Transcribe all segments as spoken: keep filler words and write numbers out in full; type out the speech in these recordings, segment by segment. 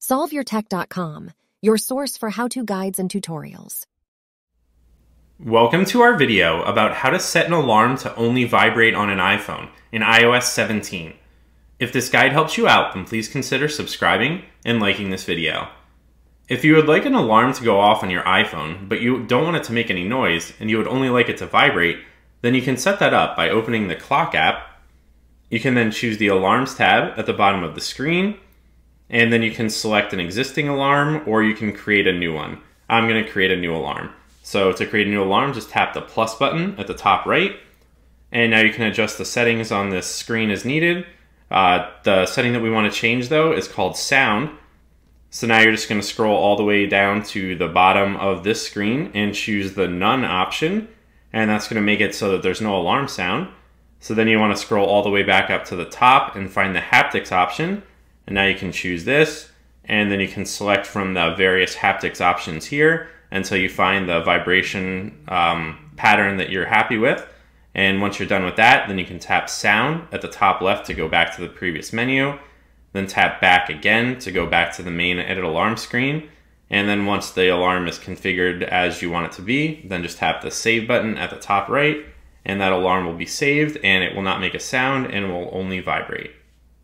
solve your tech dot com, your source for how-to guides and tutorials. Welcome to our video about how to set an alarm to only vibrate on an iPhone in i O S seventeen. If this guide helps you out, then please consider subscribing and liking this video. If you would like an alarm to go off on your iPhone, but you don't want it to make any noise and you would only like it to vibrate, then you can set that up by opening the Clock app. You can then choose the Alarms tab at the bottom of the screen, and then you can select an existing alarm or you can create a new one. I'm going to create a new alarm. So to create a new alarm, just tap the plus button at the top right, and now you can adjust the settings on this screen as needed. Uh, the setting that we want to change though is called sound. So now you're just going to scroll all the way down to the bottom of this screen and choose the none option, and that's going to make it so that there's no alarm sound. So then you want to scroll all the way back up to the top and find the haptics option, and now you can choose this, and then you can select from the various haptics options here until you find the vibration um, pattern that you're happy with. And once you're done with that, then you can tap sound at the top left to go back to the previous menu, then tap back again to go back to the main edit alarm screen. And then once the alarm is configured as you want it to be, then just tap the save button at the top right, and that alarm will be saved and it will not make a sound and will only vibrate.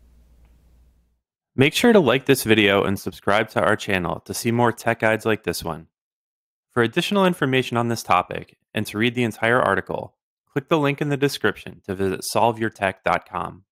Make sure to like this video and subscribe to our channel to see more tech guides like this one. For additional information on this topic and to read the entire article, click the link in the description to visit solve your tech dot com.